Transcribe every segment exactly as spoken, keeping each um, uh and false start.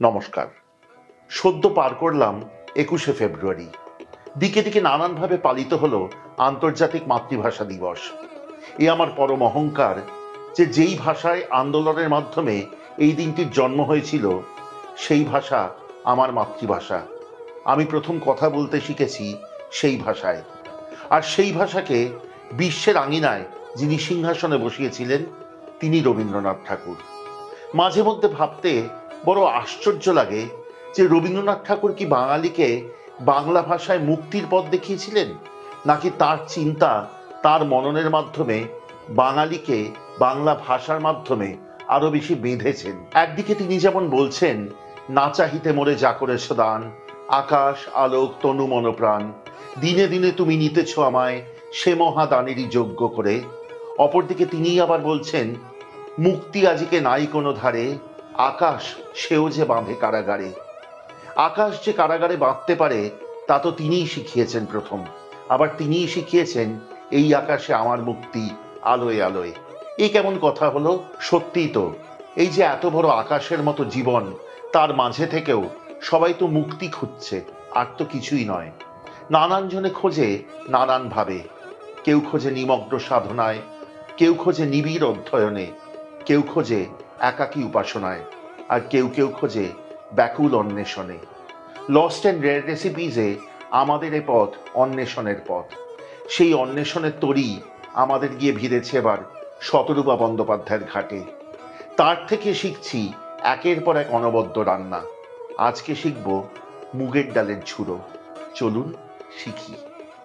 নমস্কার। সদ্য পার করলাম একুশে ফেব্রুয়ারি। দিকে দিকে নানানভাবে পালিত হলো আন্তর্জাতিক মাতৃভাষা দিবস। এ আমার পরম অহংকার যে যেই ভাষায় আন্দোলনের মাধ্যমে এই দিনটির জন্ম হয়েছিল সেই ভাষা আমার মাতৃভাষা। আমি প্রথম কথা বলতে শিখেছি সেই ভাষায়, আর সেই ভাষাকে বিশ্বের আঙিনায় যিনি সিংহাসনে বসিয়েছিলেন তিনি রবীন্দ্রনাথ ঠাকুর। মাঝে মধ্যে ভাবতে বড় আশ্চর্য লাগে যে রবীন্দ্রনাথ ঠাকুর কি বাঙালিকে বাংলা ভাষায় মুক্তির পথ দেখিয়েছিলেন, নাকি তার চিন্তা তার মননের মাধ্যমে বাঙালিকে বাংলা ভাষার মাধ্যমে আরো বেশি বেঁধেছেন। একদিকে তিনি যেমন বলছেন, না চাহিতে মোরে যা করেছ দান, আকাশ আলোক তনু মনপ্রাণ, দিনে দিনে তুমি নিতেছ আমায় সে মহাদানেরই যোগ্য করে। অপরদিকে তিনি আবার বলছেন, মুক্তি আজিকে নাই কোনো ধারে, আকাশ সেও যে বাঁধে কারাগারে। আকাশ যে কারাগারে বাঁধতে পারে তা তো তিনিই শিখিয়েছেন প্রথম, আবার তিনিই শিখিয়েছেন এই আকাশে আমার মুক্তি আলোয় আলোয়। এই কেমন কথা হলো? সত্যিই তো, এই যে এত বড় আকাশের মতো জীবন, তার মাঝে থেকেও সবাই তো মুক্তি খুঁজছে, আর তো কিছুই নয়। নানান জনে খোঁজে নানান ভাবে, কেউ খোঁজে নিমগ্ন সাধনায়, কেউ খোঁজে নিবিড় অধ্যয়নে, কেউ খোঁজে একাকী উপাসনায়, আর কেউ কেউ খোঁজে ব্যাকুল অন্বেষণে। লস্ট অ্যান্ড রেয়ার রেসিপিজে আমাদের এ পথ অন্বেষণের পথ। সেই অন্বেষণের তরী আমাদের গিয়ে ভিড়েছে এবার শতরূপা বন্দ্যোপাধ্যায়ের ঘাটে। তার থেকে শিখছি একের পর এক অনবদ্য রান্না। আজকে শিখব মুগের ডালের ঝুড়ো। চলুন শিখি।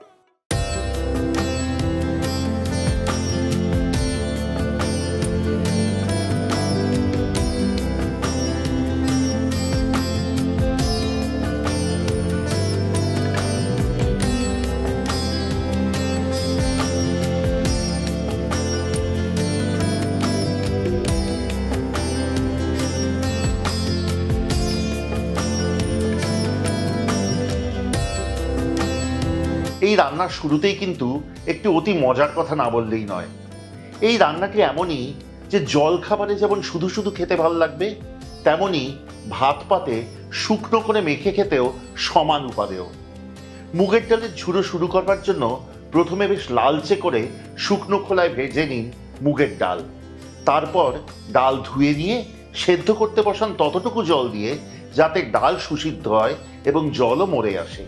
এই রান্নার শুরুতেই কিন্তু একটি অতি মজার কথা না বললেই নয়। এই রান্নাটি এমনই যে জল খাবারে যেমন শুধু শুধু খেতে ভালো লাগবে, তেমনি ভাত পাতে শুকনো করে মেখে খেতেও সমান উপাদেয়। মুগের ডালের ঝুড়ো শুরু করবার জন্য প্রথমে বেশ লালচে করে শুকনো খোলায় ভেজে নিন মুগের ডাল। তারপর ডাল ধুয়ে নিয়ে সেদ্ধ করতে বসান ততটুকু জল দিয়ে যাতে ডাল সুসিদ্ধ হয় এবং জলও মরে আসে।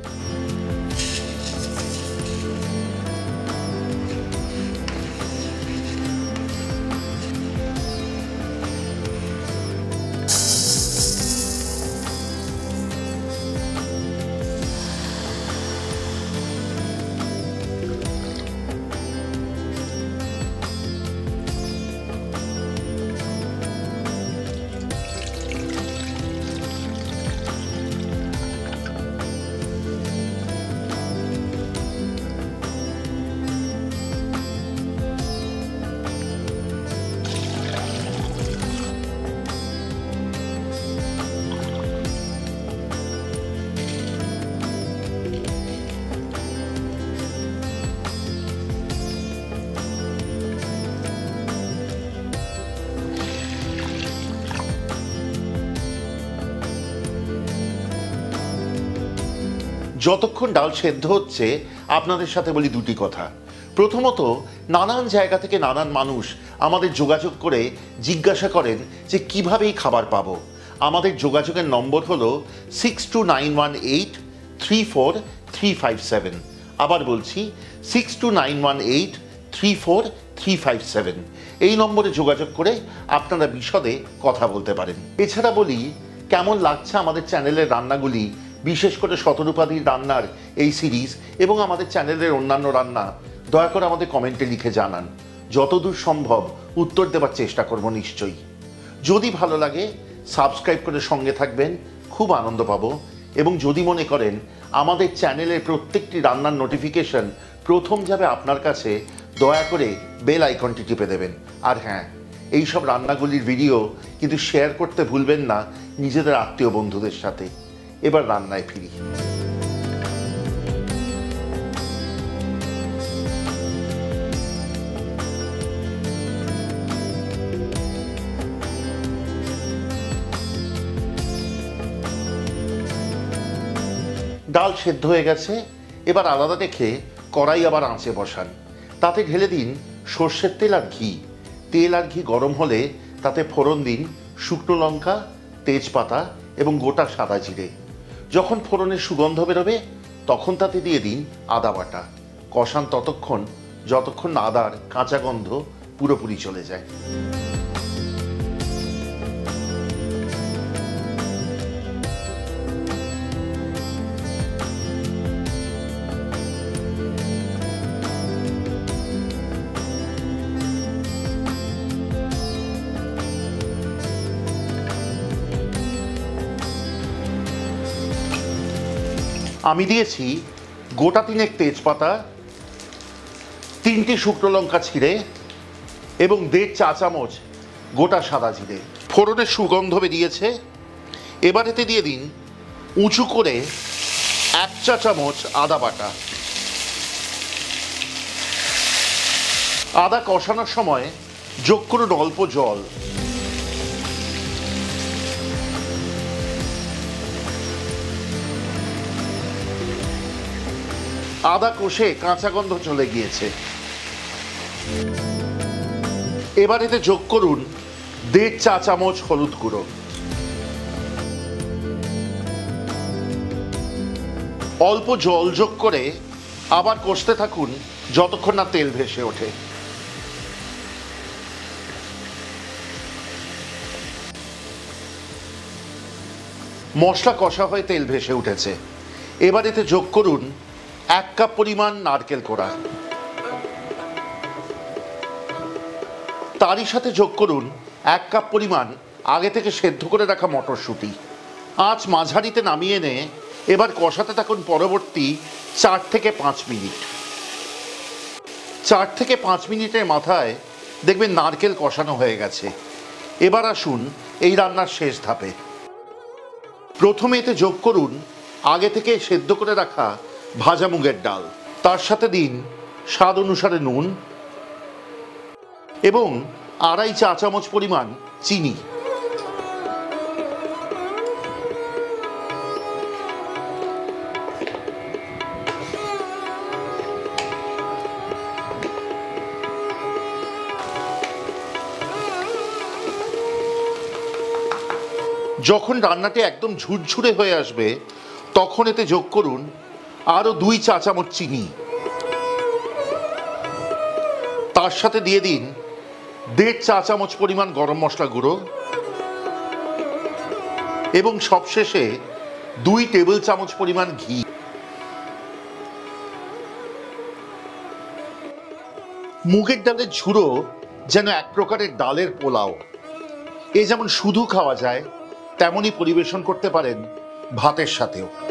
যতক্ষণ ডাল সেদ্ধ হচ্ছে আপনাদের সাথে বলি দুটি কথা। প্রথমত, নানান জায়গা থেকে নানান মানুষ আমাদের যোগাযোগ করে জিজ্ঞাসা করেন যে কিভাবে এই খাবার পাবো। আমাদের যোগাযোগের নম্বর হলো six two nine one eight three four three five seven. আবার বলছি, six two nine one eight three four three five seven. এই নম্বরে যোগাযোগ করে আপনারা বিশদে কথা বলতে পারেন। এছাড়া বলি, কেমন লাগছে আমাদের চ্যানেলের রান্নাগুলি, বিশেষ করে শতরূপাদির রান্নার এই সিরিজ এবং আমাদের চ্যানেলের অন্যান্য রান্না দয়া করে আমাদের কমেন্টে লিখে জানান। যতদূর সম্ভব উত্তর দেওয়ার চেষ্টা করব নিশ্চয়ই। যদি ভালো লাগে সাবস্ক্রাইব করে সঙ্গে থাকবেন, খুব আনন্দ পাবো। এবং যদি মনে করেন আমাদের চ্যানেলের প্রত্যেকটি রান্নার নোটিফিকেশন প্রথম যাবে আপনার কাছে, দয়া করে বেল আইকনটি টিপে দেবেন। আর হ্যাঁ, এই সব রান্নাগুলির ভিডিও কিন্তু শেয়ার করতে ভুলবেন না নিজেদের আত্মীয় বন্ধুদের সাথে। এবার রান্নায় ফিরি। ডাল সেদ্ধ হয়ে গেছে, এবার আলাদা রেখে কড়াই আবার আঁচে বসান। তাতে ঢেলে দিন সর্ষের তেল আর ঘি। তেল আর ঘি গরম হলে তাতে ফোড়ন দিন শুকনো লঙ্কা, তেজপাতা এবং গোটা সাদা জিরে। যখন ফোড়নের সুগন্ধ বেরোবে তখন তাতে দিয়ে দিন আদা বাটা। কষান ততক্ষণ যতক্ষণ না আদার কাঁচা গন্ধ পুরোপুরি চলে যায়। আমি দিয়েছি গোটা তিনেক তেজপাতা, তিনটি শুকনো লঙ্কা ছিঁড়ে এবং দেড় চা চামচ গোটা সাদা জিরে। ফোড়নের সুগন্ধ বেরিয়েছে, এবার এতে দিয়ে দিন উঁচু করে এক চা চামচ আদা বাটা। আদা কষানোর সময় যোগ করুন অল্প জল। আদা কষে কাঁচা গন্ধ চলে গিয়েছে, এবার এতে যোগ করুন দেড় চা চামচ হলুদ গুঁড়ো। অল্প জল যোগ করে আবার কষতে থাকুন যতক্ষণ না তেল ভেসে ওঠে। মশলা কষা হয়ে তেল ভেসে উঠেছে, এবার এতে যোগ করুন এক কাপ পরিমাণ নারকেল কোড়া। তারই সাথে যোগ করুন এক কাপ পরিমাণ আগে থেকে সেদ্ধ করে রাখা মটরশুঁটি। আঁচ মাঝারিতে নামিয়ে এনে এবার কষাতে থাকুন পরবর্তী চার থেকে পাঁচ মিনিট। চার থেকে পাঁচ মিনিটের মাথায় দেখবেন নারকেল কষানো হয়ে গেছে। এবার আসুন এই রান্নার শেষ ধাপে। প্রথমে এতে যোগ করুন আগে থেকে সেদ্ধ করে রাখা ভাজা মুগের ডাল। তার সাথে দিন স্বাদ অনুসারে নুন এবং আড়াই চা চামচ পরিমাণ চিনি। যখন রান্নাটি একদম ঝুরঝুরে হয়ে আসবে তখন এতে যোগ করুন আরও দুই চা চামচ চিনি। তার সাথে দিয়ে দিন দেড় চা চামচ পরিমাণ গরম মশলা গুঁড়ো এবং সবশেষে দুই টেবিল চামচ পরিমাণ ঘি। মুগের ডালের ঝুড়ো যেন এক প্রকারের ডালের পোলাও। এ যেমন শুধু খাওয়া যায় তেমনই পরিবেশন করতে পারেন ভাতের সাথেও।